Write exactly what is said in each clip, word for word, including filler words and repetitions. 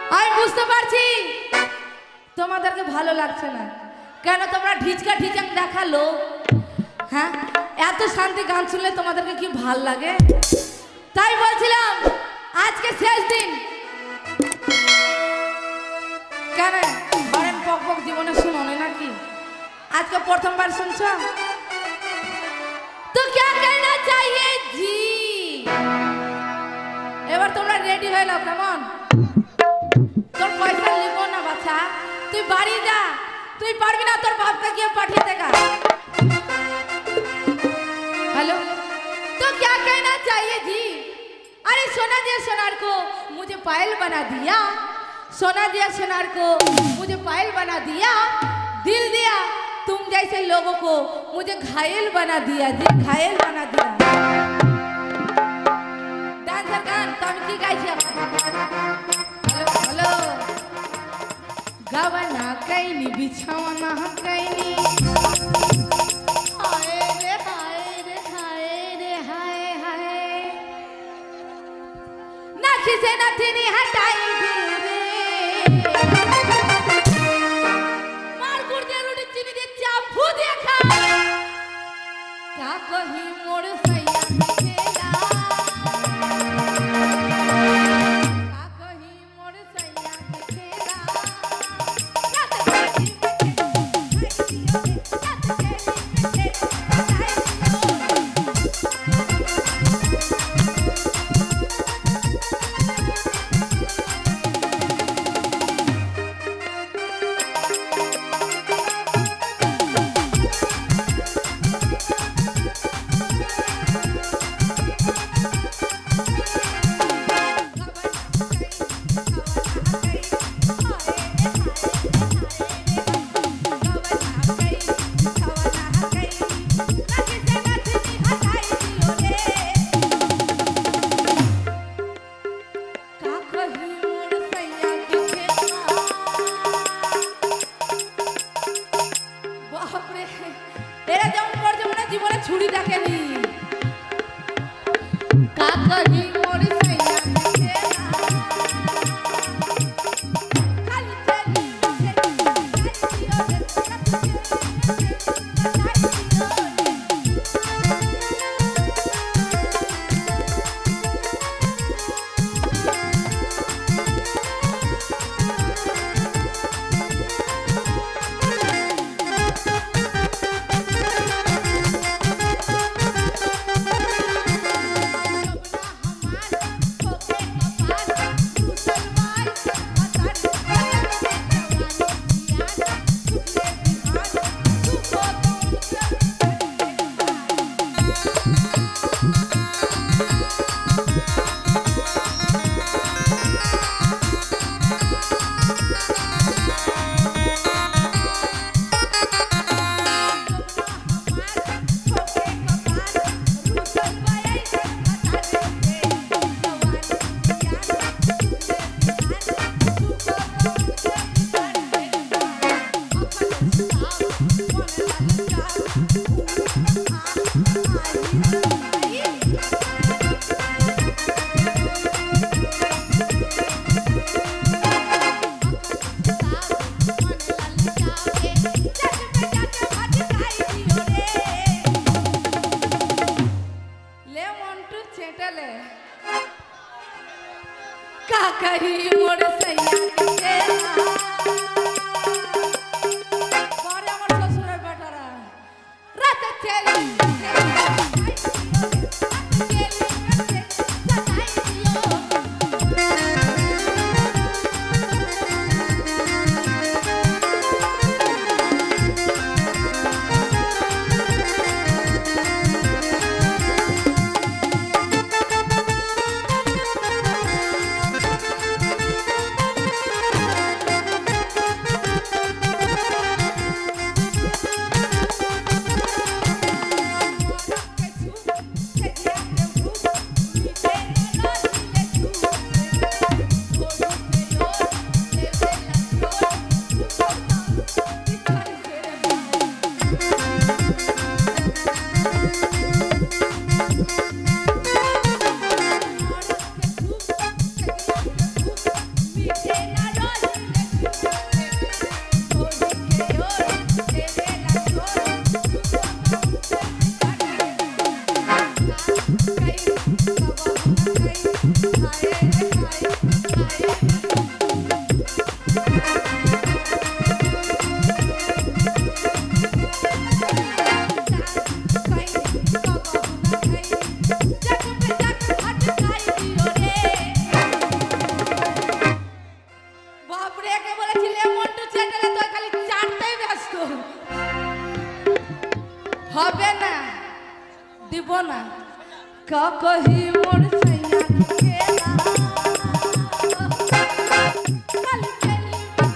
আমি বুঝতে পারছি তোমাদেরকে ভালো লাগছে না, কেন তোমরা ঢিচকা ঢিচাং দেখালো। হ্যাঁ, এত শান্তি গান শুনলে তোমাদেরকে কি ভাল লাগে? তাই বলছিলাম আজকে শেষ দিন, কেন হরেন পক পক জীবনে শুনোনি নাকি? আজকে প্রথমবার শুনছ তো क्या कहना चाहिए जी? এবার তোমরা রেডি হয়ে নাও। কেমন তোর পয়সা লিখো না বাচ্চা, তুই বাড়ি যা, তুই পারবি না, তোর বাপকে গিয়ে পাঠিয়ে দেगा। हेलो, तो क्या कहना चाहिए जी? अरे सोना दिया सोनार को मुझे पायल बना दिया, सोना दिया सोनार को मुझे पायल बना दिया, दिल दिया तुम जैसे लोगों को मुझे घायल बना दिया जी, घायल बना दिया। डांसर गान तुम की गाइछे? हेलो हेलो, गावना कैनी बिछावना कैनी, हाय रे हाय रे हाय रे हाय हाय, नाखी से नथनी हटाई दे रे, मार गुड़ दे रोटी चीनी दे चापू दे खा, क्या कही मोर सैया खेला, क्या कही मोर सैया खेला, যাস তো হবে না দিব না কা কহি মোর সৈয়া খেলা কালি খেলি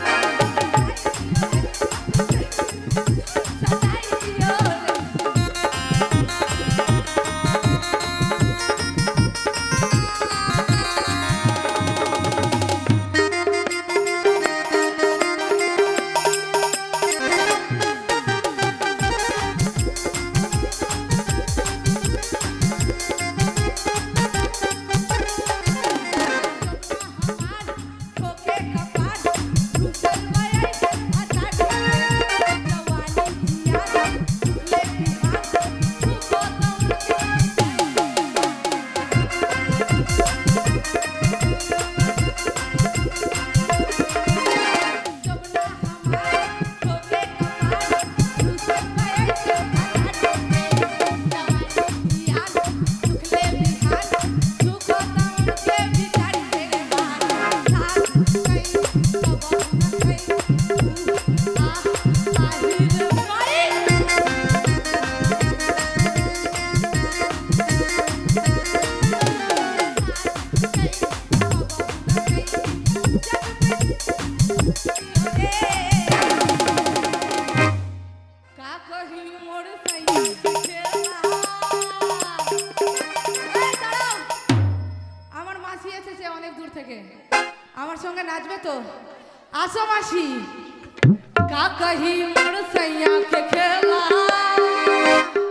সদাই দিও আমার সঙ্গে নাচবে তো আসো মাসি কা কহি মোর সৈয়া কে খেলা